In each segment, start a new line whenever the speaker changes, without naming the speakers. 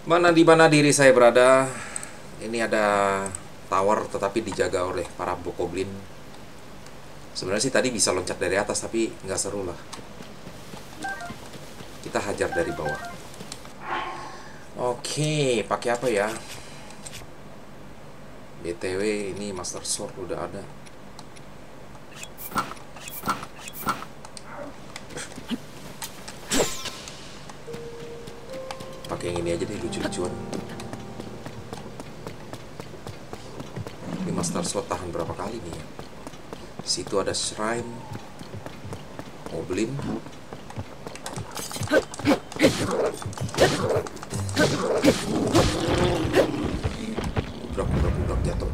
Mana di mana diri saya berada? Ini ada tower tetapi dijaga oleh para bokoblin. Sebenarnya sih tadi bisa loncat dari atas tapi nggak seru lah. Kita hajar dari bawah. Oke, pakai apa ya? BTW ini Master Sword udah ada. Pakai yang ini aja deh, lucu-lucuan. Ini Master Sword tahan berapa kali nih ya? Situ ada shrine, goblin. Budak jatuh.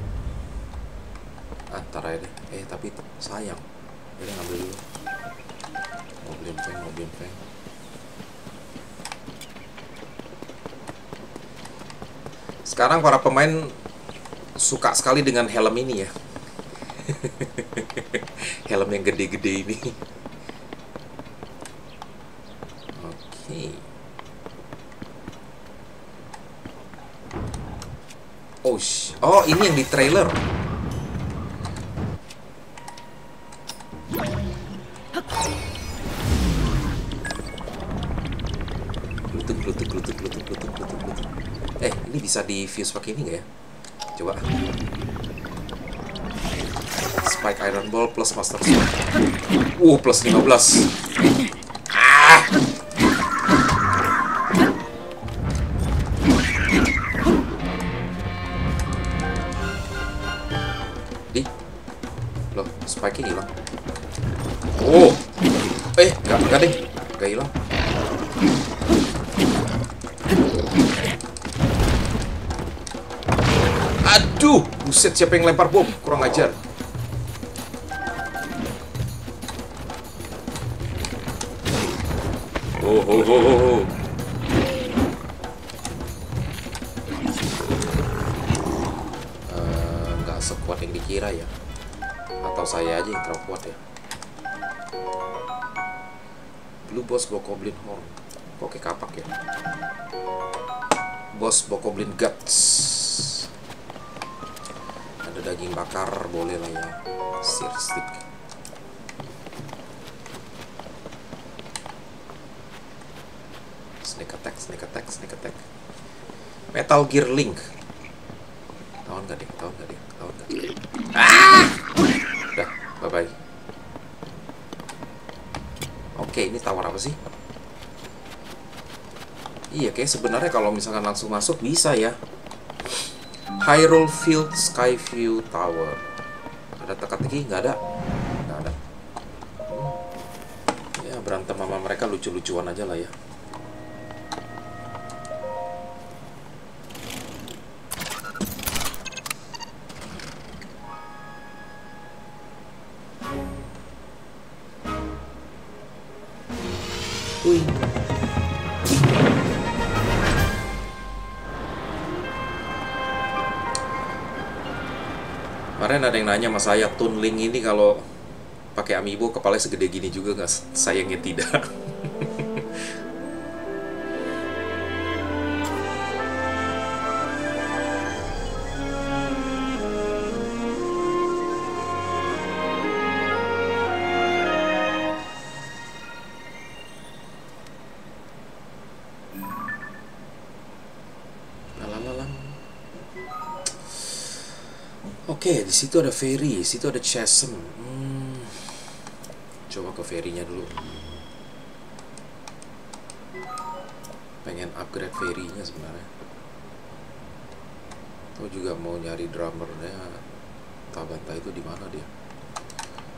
Ntar aja deh. Tapi sayang. Jadi ngambil dulu. Goblin fang. Sekarang para pemain suka sekali dengan helm ini ya. Helm yang gede-gede ini. Oke. Oh, ini yang di trailer. Glutuk. Ini bisa di fuse pakai ini nggak ya? Coba. Spike Iron Ball plus Master Sword. Plus 15. Loh, spike-nya hilang. Enggak deh. Enggak hilang. Aduh, buset, siapa yang lempar bom? Kurang ajar. Nggak sekuat yang dikira ya. Atau saya aja yang terlalu kuat ya. Blue Boss Bokoblin Horn. Kok kayak kapak ya? Boss Bokoblin Guts. Ada daging bakar, boleh lah ya. Sear stick. Snake attack. Metal Gear Link. Tahu nggak deh? Udah, bye-bye. Oke, ini tower apa sih? Iya, kayak sebenarnya kalau misalkan langsung masuk bisa ya. Hyrule Field Skyview Tower. Ada teka-teki? Nggak ada. Ya, berantem sama mereka lucu-lucuan aja lah ya. Kemarin ada yang nanya sama saya, Toon Link ini kalau pakai amiibo kepalanya segede gini juga nggak? Sayangnya tidak. Oke, di situ ada ferry, di situ ada chasm. Coba ke ferrynya dulu. Pengen upgrade ferrynya sebenarnya. Atau juga mau nyari drummernya. Tabata itu di mana dia?